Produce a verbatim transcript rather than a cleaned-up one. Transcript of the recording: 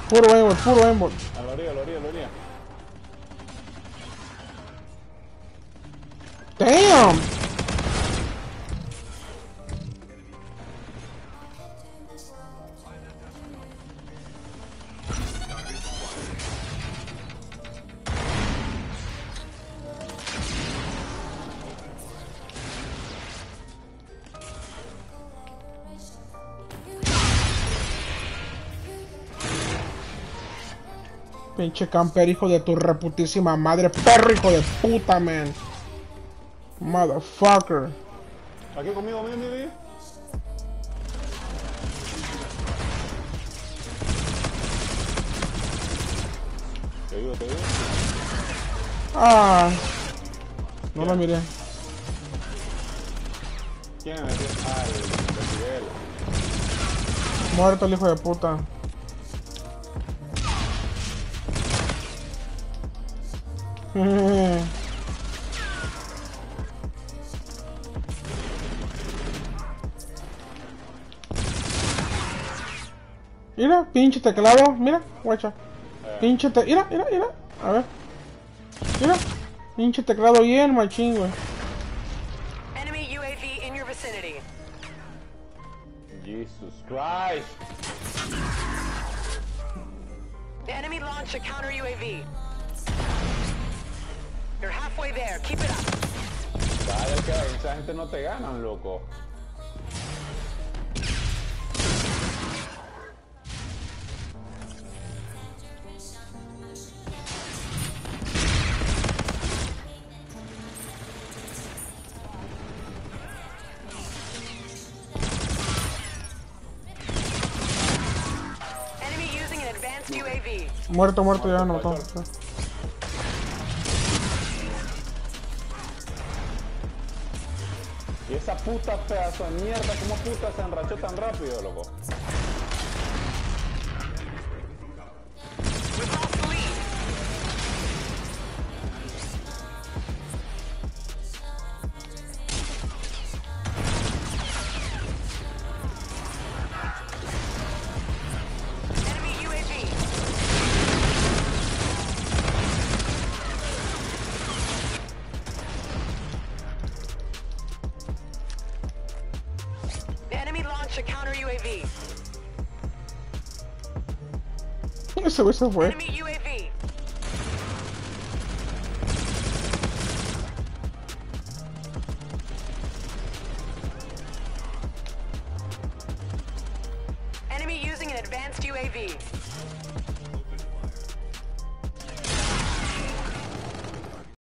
Puro aimbot, puro aimbot. A la orilla, a la orilla, a la orilla. Damn. Pinche camper, hijo de tu reputísima madre. Perro, hijo de puta, man. Motherfucker. Aquí conmigo, mi, mi, mi. Te digo, te digo. Ah. No la miré. ¿Quién es? Ah, el Miguel. Muerto el hijo de puta. Mira, pinche teclado, mira, guacha. Eh. Pinche te... Mira, mira, mira. A ver. Mira. Pinche teclado bien machín, güey. Enemy U A V in your vicinity. Jesus Christ. The enemy launched a counter U A V. You're halfway there. Keep it up. Sabes que esa gente no te ganan, loco. Enemy using an advanced U A V. Muerto, muerto, ya no mató. Y esa puta pedazo de mierda, ¿cómo puta se enrachó tan rápido, loco? We've lost the lead. Enemy U A V. The enemy launched a counter U A V. Ese güey se fue. Enemy U A V. Enemy using an advanced U A V.